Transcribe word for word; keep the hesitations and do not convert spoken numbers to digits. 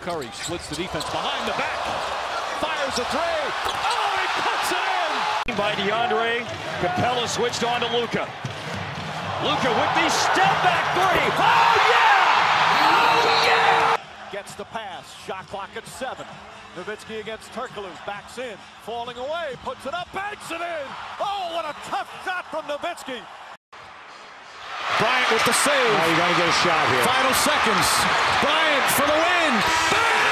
Curry splits the defense behind the back. Fires a three. Oh, he puts it in! By DeAndre. Capella switched on to Luka. Luka with the step back three. Oh, yeah! Oh, yeah! Gets the pass. Shot clock at seven. Nowitzki against Turkoglu. Backs in. Falling away. Puts it up. Banks it in. Oh, what a tough shot from Nowitzki. Bryant with the save. Oh, you got to get a shot here. Final seconds. Bryant for the win. Bang!